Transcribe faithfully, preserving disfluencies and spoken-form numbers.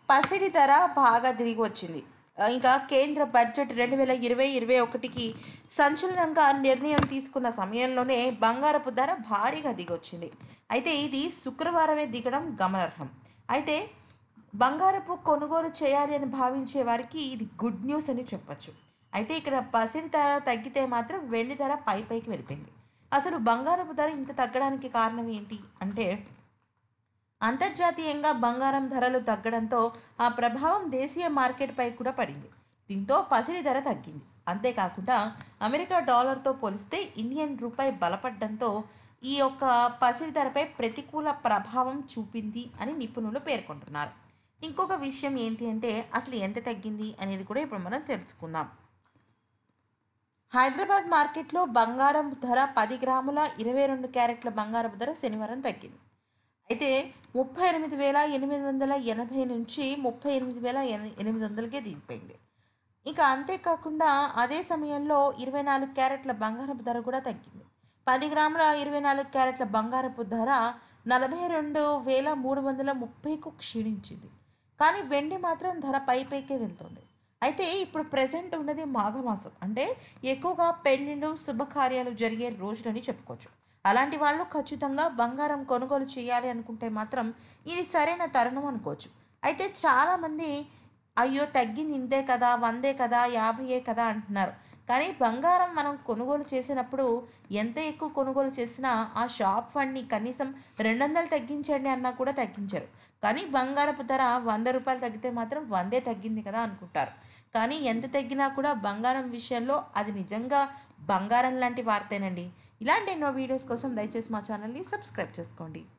పసిడి ధర బాగా తిరిగి వచ్చింది. ఇంకా కేంద్ర బడ్జెట్ రెండు వేల ఇరవై ఇరవై ఒకటికి సంచలనంగా నిర్ణయం తీసుకున్న సమయంలోనే బంగారపు ధర భారీగా దిగొచ్చింది. అయితే ఇది శుక్రవారమే దిగడం గమనార్హం. అయితే బంగారపు కొనుగోలు చేయాలి అని భావించే వారికి ఇది గుడ్ న్యూస్ అని చెప్పొచ్చు. అయితే ఇక్కడ పసిడి ధర తగ్గితే మాత్రం వెండి ధర పై పైకి వెళ్ళిపోయింది. అసలు బంగారపు ధర ఇంత తగ్గడానికి కారణం ఏంటి అంటే, అంతర్జాతీయంగా బంగారం ధరలు తగ్గడంతో ఆ ప్రభావం దేశీయ మార్కెట్పై కూడా పడింది. దీంతో పసిడి ధర తగ్గింది. అంతేకాకుండా అమెరికా డాలర్తో పోలిస్తే ఇండియన్ రూపాయి బలపడడంతో ఈ యొక్క పసిడి ధరపై ప్రతికూల ప్రభావం చూపింది అని నిపుణులు పేర్కొంటున్నారు. ఇంకొక విషయం ఏంటి అంటే, అసలు ఎంత తగ్గింది అనేది కూడా ఇప్పుడు మనం తెలుసుకుందాం. హైదరాబాద్ మార్కెట్లో బంగారం ధర పది గ్రాముల ఇరవై రెండు క్యారెట్ల బంగారపు ధర శనివారం తగ్గింది. అయితే ముప్పై ఎనిమిది వేల ఎనిమిది వందల ఎనభై నుంచి ముప్పై ఎనిమిది వేల ఎనిమిది వందలకే దిగిపోయింది. ఇక అంతేకాకుండా అదే సమయంలో ఇరవై నాలుగు క్యారెట్ల బంగారపు ధర కూడా తగ్గింది. పది గ్రాముల ఇరవై నాలుగు క్యారెట్ల బంగారపు ధర నలభై రెండు వేల మూడు వందల ముప్పైకు క్షీణించింది. కానీ వెండి మాత్రం ధర పై పైకే వెళ్తుంది. అయితే ఇప్పుడు ప్రజెంట్ ఉన్నది మాఘమాసం, అంటే ఎక్కువగా పెళ్ళిళ్ళు శుభకార్యాలు జరిగే రోజులని చెప్పుకోవచ్చు. అలాంటి వాళ్ళు ఖచ్చితంగా బంగారం కొనుగోలు చేయాలి అనుకుంటే మాత్రం ఇది సరైన తరుణం అనుకోవచ్చు. అయితే చాలామంది అయ్యో తగ్గింది ఇంతే కదా, వందే కదా, యాభైయే కదా అంటున్నారు. కానీ బంగారం మనం కొనుగోలు చేసినప్పుడు ఎంత ఎక్కువ కొనుగోలు చేసినా ఆ షాప్ వాడిని కనీసం రెండు వందలు తగ్గించండి అన్నా కూడా తగ్గించరు. కానీ బంగారపు ధర వంద రూపాయలు తగ్గితే మాత్రం వందే తగ్గింది కదా అనుకుంటారు. కానీ ఎంత తగ్గినా కూడా బంగారం విషయంలో అది నిజంగా బంగారం లాంటి వార్తేనండి. ఇలాంటి ఎన్నో వీడియోస్ కోసం దయచేసి మా ఛానల్ని సబ్స్క్రైబ్ చేసుకోండి.